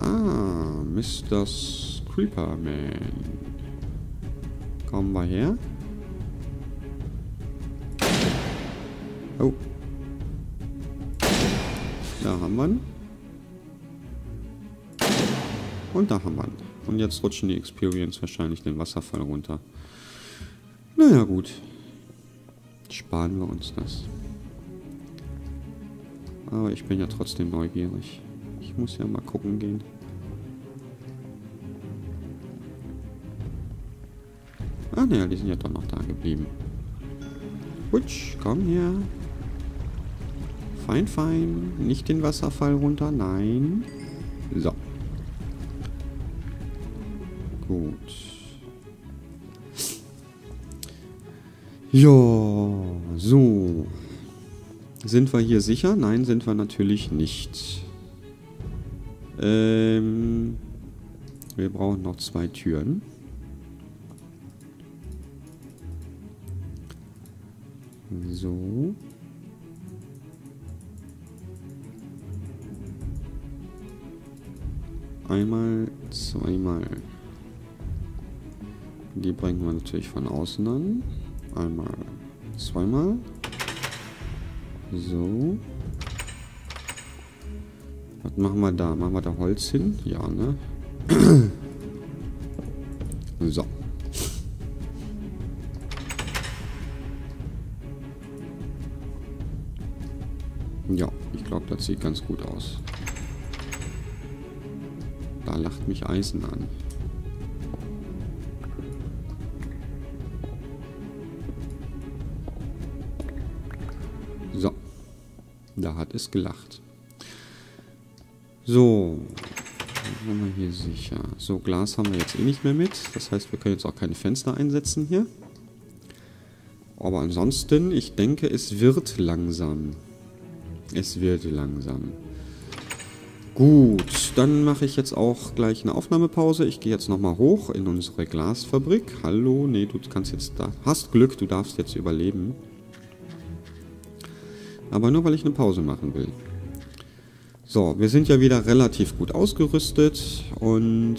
Ah, Mr. Creeperman. Kommen wir her. Oh. Da haben wir ihn. Und da haben wir ihn. Und jetzt rutschen die Experience wahrscheinlich den Wasserfall runter. Naja, gut. Sparen wir uns das. Aber ich bin ja trotzdem neugierig. Ich muss ja mal gucken gehen. Ah, naja, die sind ja doch noch da geblieben. Hutsch, komm her. Fein, fein. Nicht den Wasserfall runter, nein. So. Gut. Ja, so. Sind wir hier sicher? Nein, sind wir natürlich nicht. Wir brauchen noch 2 Türen. So. Einmal, zweimal. Die bringen wir natürlich von außen an. Einmal, zweimal. So. Was machen wir da? Machen wir da Holz hin? Ja, ne? So. Ja, ich glaube, das sieht ganz gut aus. Da lacht mich Eisen an. So. Da hat es gelacht. So. Dann haben wir hier sicher. So, Glas haben wir jetzt eh nicht mehr mit. Das heißt, wir können jetzt auch keine Fenster einsetzen hier. Aber ansonsten, ich denke, es wird langsam. Es wird langsam. Gut, dann mache ich jetzt auch gleich eine Aufnahmepause. Ich gehe jetzt nochmal hoch in unsere Glasfabrik. Hallo, nee, du kannst jetzt da. Hast Glück, du darfst jetzt überleben. Aber nur, weil ich eine Pause machen will. So, wir sind ja wieder relativ gut ausgerüstet. Und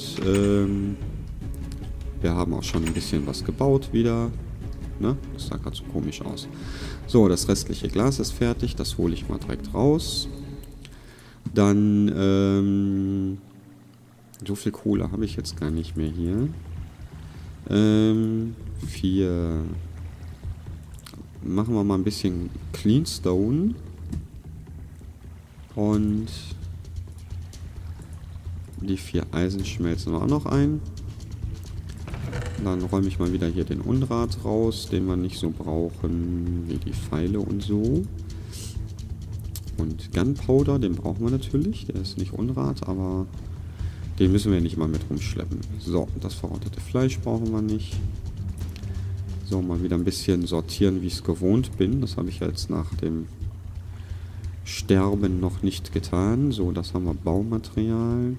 wir haben auch schon ein bisschen was gebaut wieder. Ne? Das sah gerade so komisch aus. So, das restliche Glas ist fertig. Das hole ich mal direkt raus. Dann, so viel Kohle habe ich jetzt gar nicht mehr hier. 4. Machen wir mal ein bisschen Cleanstone. Und die 4 Eisen schmelzen wir auch noch ein. Dann räume ich mal wieder hier den Unrat raus, den wir nicht so brauchen wie die Pfeile und so. Und Gunpowder, den brauchen wir natürlich. Der ist nicht Unrat, aber den müssen wir nicht mal mit rumschleppen. So, das verrottete Fleisch brauchen wir nicht. So, mal wieder ein bisschen sortieren, wie ich es gewohnt bin. Das habe ich jetzt nach dem Sterben noch nicht getan. So, das haben wir Baumaterial.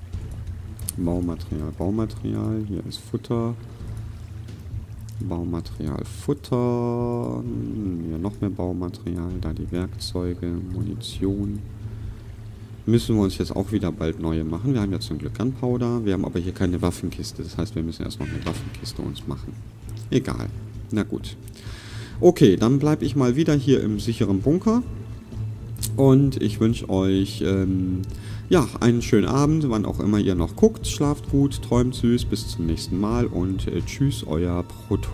Baumaterial. Hier ist Futter. Baumaterial, Futter. Ja, noch mehr Baumaterial. Da die Werkzeuge, Munition. Müssen wir uns jetzt auch wieder bald neue machen. Wir haben ja zum Glück Gunpowder. Wir haben aber hier keine Waffenkiste. Das heißt, wir müssen erst noch eine Waffenkiste uns machen. Egal. Na gut. Okay, dann bleibe ich mal wieder hier im sicheren Bunker. Und ich wünsche euch ja, einen schönen Abend, wann auch immer ihr noch guckt. Schlaft gut, träumt süß, bis zum nächsten Mal und tschüss, euer Protoss.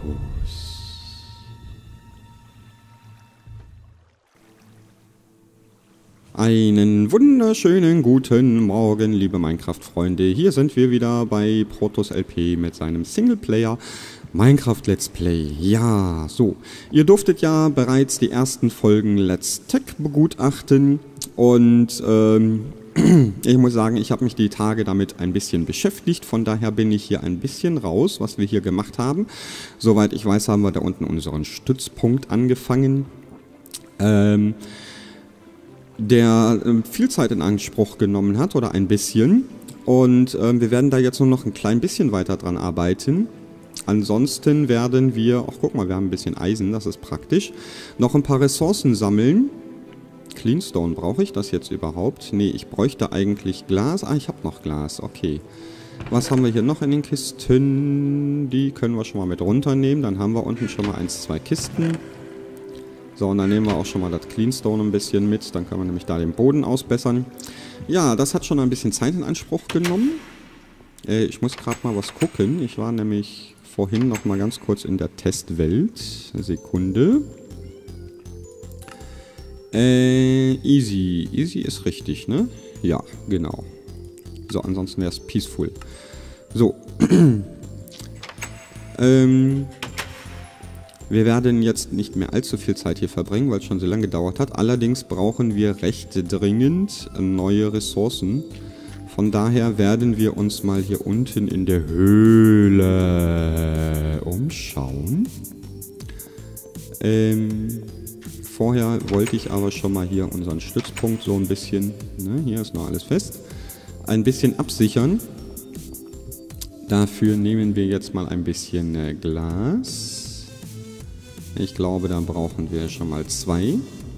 Einen wunderschönen guten Morgen, liebe Minecraft-Freunde. Hier sind wir wieder bei Protoss LP mit seinem Singleplayer Minecraft Let's Play. Ja, so. Ihr durftet ja bereits die ersten Folgen Let's Tech begutachten und ich muss sagen, ich habe mich die Tage damit ein bisschen beschäftigt, von daher bin ich hier ein bisschen raus, was wir hier gemacht haben. Soweit ich weiß, haben wir da unten unseren Stützpunkt angefangen, der viel Zeit in Anspruch genommen hat, oder ein bisschen. Und wir werden da jetzt nur noch ein klein bisschen weiter dran arbeiten. Ansonsten werden wir, ach guck mal, wir haben ein bisschen Eisen, das ist praktisch, noch ein paar Ressourcen sammeln. Cleanstone. Brauche ich das jetzt überhaupt? Nee, ich bräuchte eigentlich Glas. Ah, ich habe noch Glas. Okay. Was haben wir hier noch in den Kisten? Die können wir schon mal mit runternehmen. Dann haben wir unten schon mal 1, 2 Kisten. So, und dann nehmen wir auch schon mal das Cleanstone ein bisschen mit. Dann können wir nämlich da den Boden ausbessern. Ja, das hat schon ein bisschen Zeit in Anspruch genommen. Ich muss gerade mal was gucken. Ich war nämlich vorhin noch mal ganz kurz in der Testwelt. Eine Sekunde. Easy. Easy ist richtig, ne? Ja, genau. So, ansonsten wäre es peaceful. So. Wir werden jetzt nicht mehr allzu viel Zeit hier verbringen, weil es schon so lange gedauert hat. Allerdings brauchen wir recht dringend neue Ressourcen. Von daher werden wir uns mal hier unten in der Höhle umschauen. Vorher wollte ich aber schon mal hier unseren Stützpunkt so ein bisschen, ne, hier ist noch alles fest, ein bisschen absichern. Dafür nehmen wir jetzt mal ein bisschen Glas. Ich glaube, da brauchen wir schon mal 2.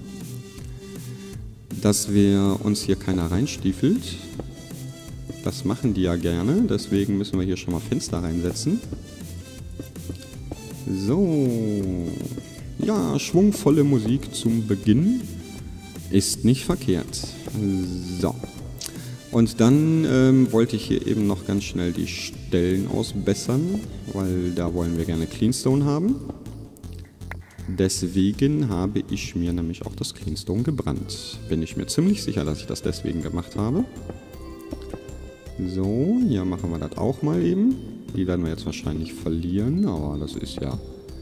Dass wir uns hier keiner reinstiefelt. Das machen die ja gerne, deswegen müssen wir hier schon mal Fenster reinsetzen. So. Ja, schwungvolle Musik zum Beginn ist nicht verkehrt. So. Und dann wollte ich hier eben noch ganz schnell die Stellen ausbessern, weil da wollen wir gerne Cleanstone haben. Deswegen habe ich mir nämlich auch das Cleanstone gebrannt. Bin ich mir ziemlich sicher, dass ich das deswegen gemacht habe. So, hier machen wir das auch mal eben. Die werden wir jetzt wahrscheinlich verlieren, aber das ist ja...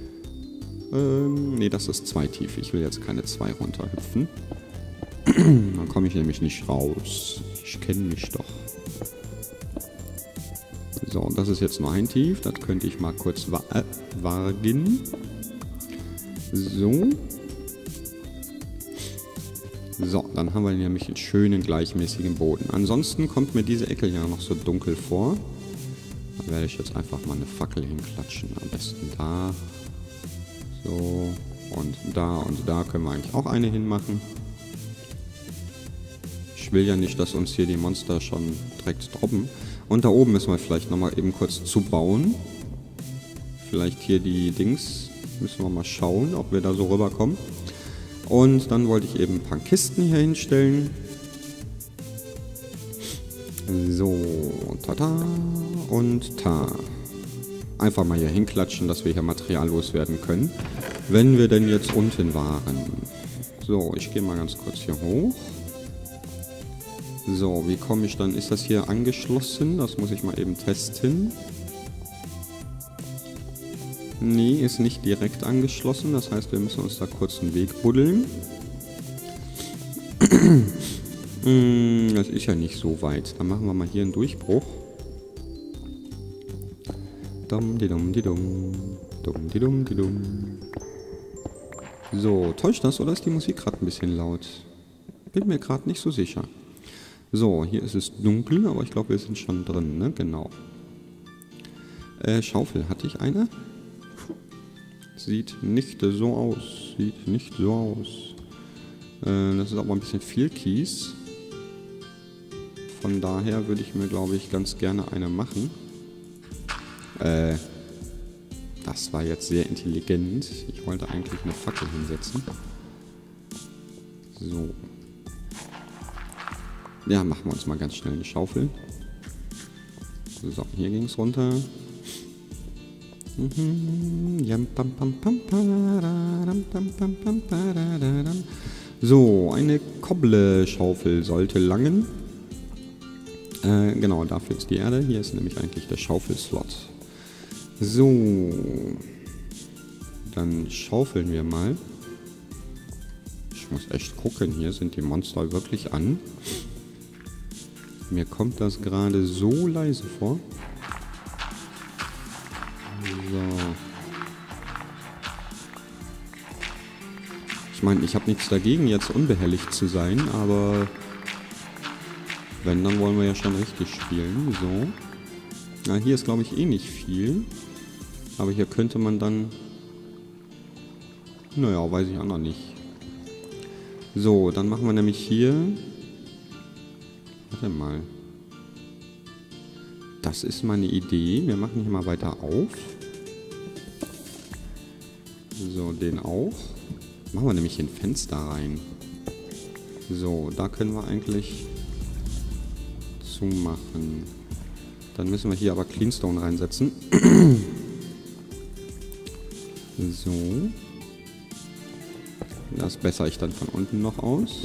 nee, das ist 2 tief. Ich will jetzt keine 2 runterhüpfen. Dann komme ich nämlich nicht raus. Ich kenne mich doch. So, und das ist jetzt nur 1 tief. Das könnte ich mal kurz wagen. So. So, dann haben wir nämlich einen schönen, gleichmäßigen Boden. Ansonsten kommt mir diese Ecke ja noch so dunkel vor. Da werde ich jetzt einfach mal eine Fackel hinklatschen. Am besten da. So. Und da können wir eigentlich auch eine hinmachen. Ich will ja nicht, dass uns hier die Monster schon direkt droppen. Und da oben müssen wir vielleicht nochmal eben kurz zubauen. Vielleicht hier die Dings. Müssen wir mal schauen, ob wir da so rüberkommen. Und dann wollte ich eben ein paar Kisten hier hinstellen. So, tada und ta. Einfach mal hier hinklatschen, dass wir hier Material loswerden können. Wenn wir denn jetzt unten waren. So, ich gehe mal ganz kurz hier hoch. So, wie komme ich dann? Ist das hier angeschlossen? Das muss ich mal eben testen. Nee, ist nicht direkt angeschlossen. Das heißt, wir müssen uns da kurz einen Weg buddeln. Das ist ja nicht so weit. Dann machen wir mal hier einen Durchbruch. So, täuscht das oder ist die Musik gerade ein bisschen laut? Bin mir gerade nicht so sicher. So, hier ist es dunkel, aber ich glaube, wir sind schon drin, ne? Genau. Schaufel, hatte ich eine? Sieht nicht so aus. Sieht nicht so aus. Das ist aber ein bisschen viel Kies. Von daher würde ich mir, glaube ich, ganz gerne eine machen. Das war jetzt sehr intelligent. Ich wollte eigentlich eine Fackel hinsetzen. So. Ja, machen wir uns mal ganz schnell eine Schaufel. So, hier ging es runter. So, eine Kobble-Schaufel sollte langen. Genau, dafür ist die Erde. Hier ist nämlich eigentlich der Schaufelslot. So. Dann schaufeln wir mal. Ich muss echt gucken, hier sind die Monster wirklich an. Mir kommt das gerade so leise vor. So. Ich meine, ich habe nichts dagegen, jetzt unbehelligt zu sein, aber wenn, dann wollen wir ja schon richtig spielen. So. Na, hier ist, glaube ich, eh nicht viel. Aber hier könnte man dann... Naja, weiß ich auch noch nicht. So, dann machen wir nämlich hier... Warte mal. Das ist mal eine Idee. Wir machen hier mal weiter auf. So, den auch. Machen wir nämlich hier ein Fenster rein. So, da können wir eigentlich zumachen. Dann müssen wir hier aber Cleanstone reinsetzen. So. Das bessere ich dann von unten noch aus.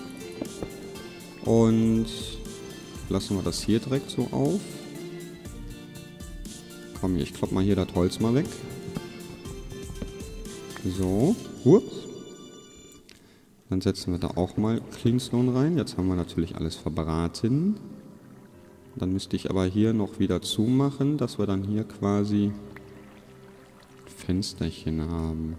Und lassen wir das hier direkt so auf. Komm, ich klopp mal hier das Holz mal weg. So. Ups. Dann setzen wir da auch mal Cleanstone rein. Jetzt haben wir natürlich alles verbraten. Dann müsste ich aber hier noch wieder zumachen, dass wir dann hier quasi Fensterchen haben.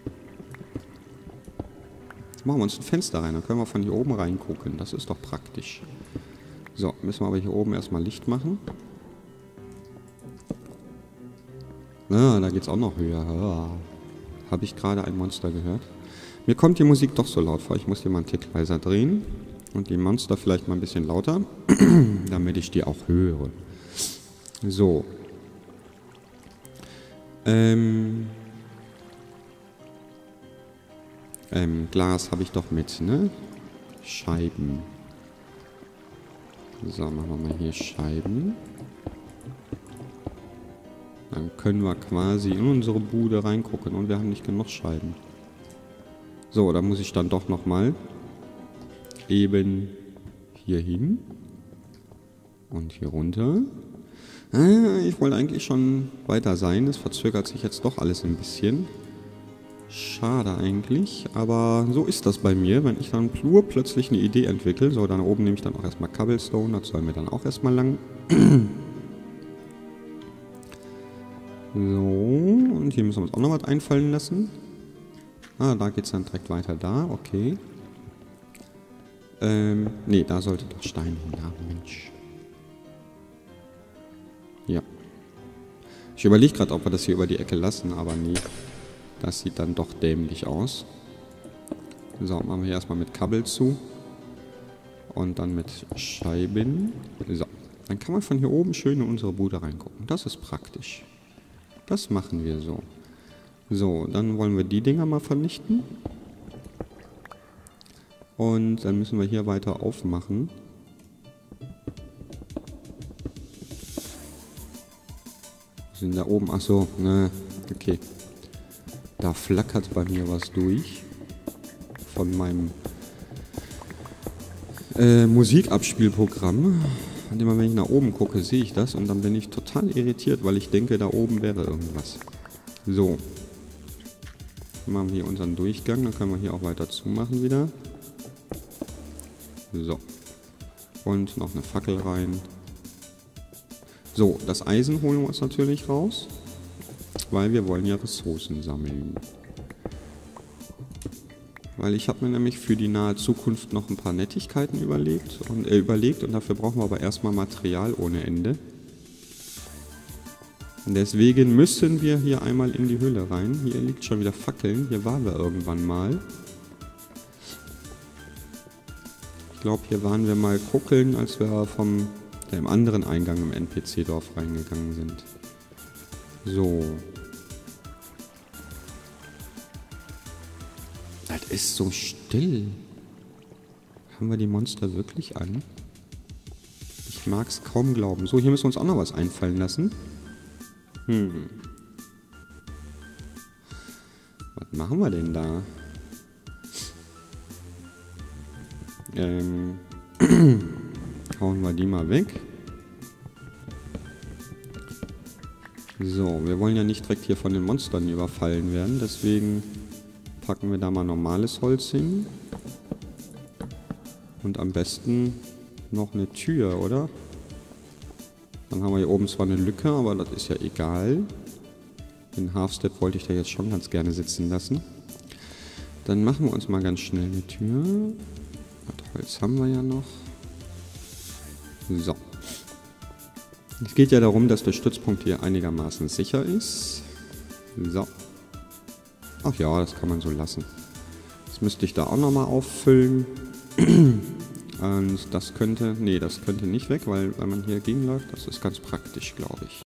Machen wir uns ein Fenster rein, dann können wir von hier oben reingucken. Das ist doch praktisch. So, müssen wir aber hier oben erstmal Licht machen. Ah, da geht es auch noch höher. Ah. Habe ich gerade ein Monster gehört? Mir kommt die Musik doch so laut vor. Ich muss die mal einen Tick leiser drehen. Und die Monster vielleicht mal ein bisschen lauter, damit ich die auch höre. So. Glas habe ich doch mit, ne? Scheiben. So, machen wir mal hier Scheiben. Dann können wir quasi in unsere Bude reingucken und wir haben nicht genug Scheiben. So, da muss ich dann doch nochmal eben hier hin und hier runter. Ich wollte eigentlich schon weiter sein. Es verzögert sich jetzt doch alles ein bisschen. Schade eigentlich, aber so ist das bei mir, wenn ich dann plötzlich eine Idee entwickle. So, dann oben nehme ich dann auch erstmal Cobblestone, das soll mir dann auch erstmal lang. So, und hier müssen wir uns auch noch was einfallen lassen. Ah, da geht es dann direkt weiter da, okay. Nee, da sollte doch Stein hin, ja, Mensch. Ja. Ich überlege gerade, ob wir das hier über die Ecke lassen, aber nee. Das sieht dann doch dämlich aus. So, machen wir hier erstmal mit Kabel zu. Und dann mit Scheiben. So, dann kann man von hier oben schön in unsere Bude reingucken. Das ist praktisch. Das machen wir so. So, dann wollen wir die Dinger mal vernichten. Und dann müssen wir hier weiter aufmachen. Sind da oben? Achso, ne, okay. Da flackert bei mir was durch. Von meinem Musikabspielprogramm. Und immer wenn ich nach oben gucke, sehe ich das. Und dann bin ich total irritiert, weil ich denke, da oben wäre irgendwas. So. Dann machen wir hier unseren Durchgang. Dann können wir hier auch weiter zumachen wieder. So. Und noch eine Fackel rein. So, das Eisen holen wir uns natürlich raus. Weil wir wollen ja Ressourcen sammeln. Weil ich habe mir nämlich für die nahe Zukunft noch ein paar Nettigkeiten überlegt und dafür brauchen wir aber erstmal Material ohne Ende. Und deswegen müssen wir hier einmal in die Höhle rein. Hier liegt schon wieder Fackeln. Hier waren wir irgendwann mal. Ich glaube, hier waren wir mal guckeln, als wir vom dem anderen Eingang im NPC-Dorf reingegangen sind. So. Das ist so still. Haben wir die Monster wirklich an? Ich mag es kaum glauben. So, hier müssen wir uns auch noch was einfallen lassen. Was machen wir denn da? Hauen wir die mal weg. So, wir wollen ja nicht direkt hier von den Monstern überfallen werden, deswegen packen wir da mal normales Holz hin. Und am besten noch eine Tür, oder? Dann haben wir hier oben zwar eine Lücke, aber das ist ja egal. Den Half-Step wollte ich da jetzt schon ganz gerne sitzen lassen. Dann machen wir uns mal ganz schnell eine Tür. Das Holz haben wir ja noch. So. Es geht ja darum, dass der Stützpunkt hier einigermaßen sicher ist. So. Ach ja, das kann man so lassen. Das müsste ich da auch nochmal auffüllen. Und das könnte nicht weg, weil man hier gegenläuft. Das ist ganz praktisch, glaube ich.